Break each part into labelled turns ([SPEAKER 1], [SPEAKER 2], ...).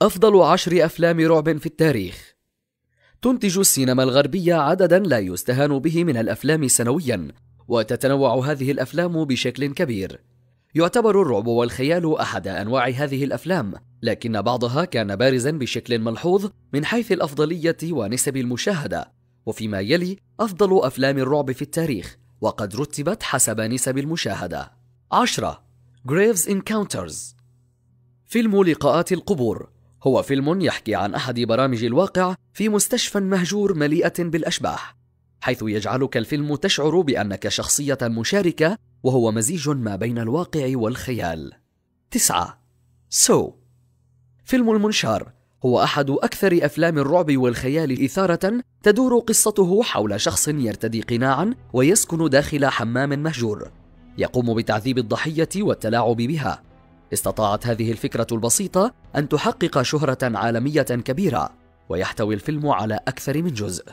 [SPEAKER 1] أفضل 10 أفلام رعب في التاريخ. تنتج السينما الغربية عددا لا يستهان به من الأفلام سنويا، وتتنوع هذه الأفلام بشكل كبير. يعتبر الرعب والخيال أحد أنواع هذه الأفلام، لكن بعضها كان بارزا بشكل ملحوظ من حيث الأفضلية ونسب المشاهدة. وفيما يلي أفضل أفلام الرعب في التاريخ، وقد رتبت حسب نسب المشاهدة. 10. Graves Encounters. فيلم لقاءات القبور هو فيلم يحكي عن أحد برامج الواقع في مستشفى مهجور مليئة بالأشباح، حيث يجعلك الفيلم تشعر بأنك شخصية مشاركة، وهو مزيج ما بين الواقع والخيال. 9. سو. فيلم المنشار هو أحد أكثر أفلام الرعب والخيال إثارة، تدور قصته حول شخص يرتدي قناعا ويسكن داخل حمام مهجور، يقوم بتعذيب الضحية والتلاعب بها. استطاعت هذه الفكرة البسيطة أن تحقق شهرة عالمية كبيرة، ويحتوي الفيلم على أكثر من جزء.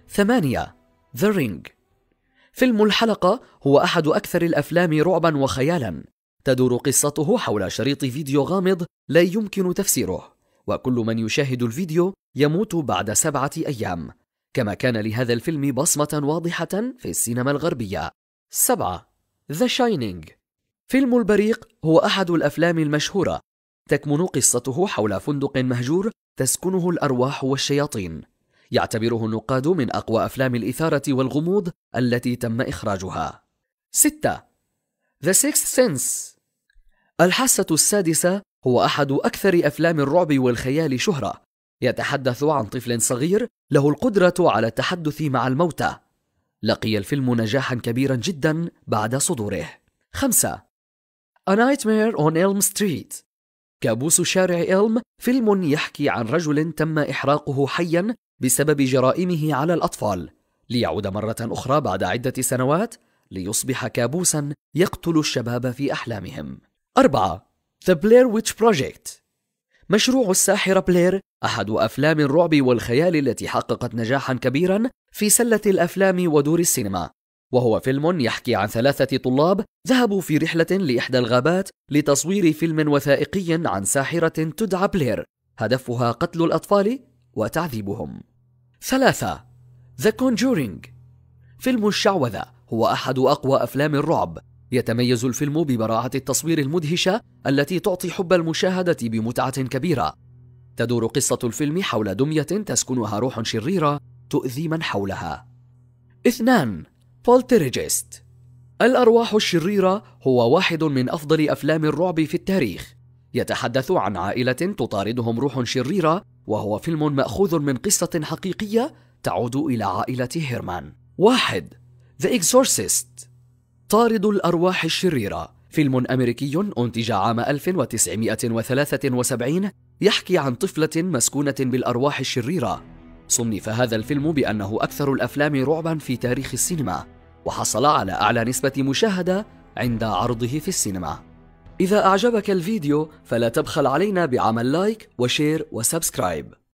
[SPEAKER 1] 8. The Ring. فيلم الحلقة هو أحد أكثر الأفلام رعبا وخيالا، تدور قصته حول شريط فيديو غامض لا يمكن تفسيره، وكل من يشاهد الفيديو يموت بعد 7 أيام، كما كان لهذا الفيلم بصمة واضحة في السينما الغربية. 7. The Shining. فيلم البريق هو أحد الأفلام المشهورة، تكمن قصته حول فندق مهجور تسكنه الأرواح والشياطين. يعتبره النقاد من أقوى أفلام الإثارة والغموض التي تم إخراجها. 6. The Sixth Sense. الحاسة السادسة هو أحد أكثر أفلام الرعب والخيال شهرة، يتحدث عن طفل صغير له القدرة على التحدث مع الموتى. لقي الفيلم نجاحا كبيرا جدا بعد صدوره. 5. A Nightmare on Elm Street. كابوس شارع إلم فيلم يحكي عن رجل تم إحراقه حيا بسبب جرائمه على الأطفال، ليعود مرة أخرى بعد عدة سنوات ليصبح كابوسا يقتل الشباب في أحلامهم. 4. The Blair Witch Project. مشروع الساحرة بلير أحد أفلام الرعب والخيال التي حققت نجاحا كبيرا في سلة الأفلام ودور السينما، وهو فيلم يحكي عن 3 طلاب ذهبوا في رحلة لإحدى الغابات لتصوير فيلم وثائقي عن ساحرة تدعى بلير، هدفها قتل الأطفال وتعذيبهم. 3. The Conjuring. فيلم الشعوذة هو أحد أقوى أفلام الرعب، يتميز الفيلم ببراعة التصوير المدهشة التي تعطي حب المشاهدة بمتعة كبيرة. تدور قصة الفيلم حول دمية تسكنها روح شريرة تؤذي من حولها. 2. بولترجست. الأرواح الشريرة هو واحد من أفضل أفلام الرعب في التاريخ، يتحدث عن عائلة تطاردهم روح شريرة، وهو فيلم مأخوذ من قصة حقيقية تعود إلى عائلة هيرمان. 1. The Exorcist. طارد الأرواح الشريرة فيلم أمريكي أنتج عام 1973، يحكي عن طفلة مسكونة بالأرواح الشريرة. صنف هذا الفيلم بأنه أكثر الأفلام رعبا في تاريخ السينما، وحصل على أعلى نسبة مشاهدة عند عرضه في السينما. إذا أعجبك الفيديو فلا تبخل علينا بعمل لايك وشير وسبسكرايب.